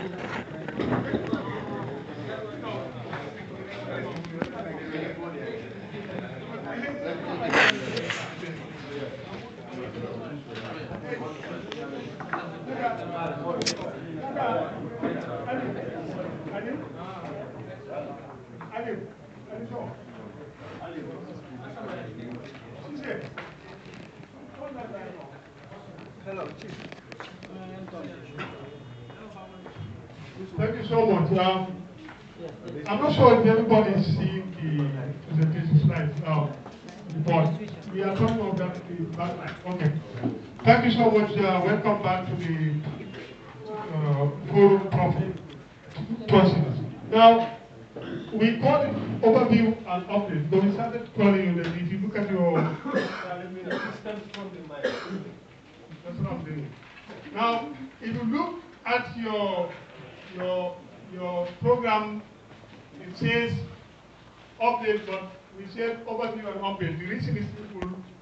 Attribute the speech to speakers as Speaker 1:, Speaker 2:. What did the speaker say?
Speaker 1: Thank you so much. I'm not sure if everybody is seeing the presentation slides now, but we are turning off that backlight. Okay. Thank you so much. Welcome back to the forum profit process. Now, we call it overview and update. So we started calling you that if you look at your that's what I'm doing. Now, if you look at your program, it says update, but we said overview and update. The reason is simple.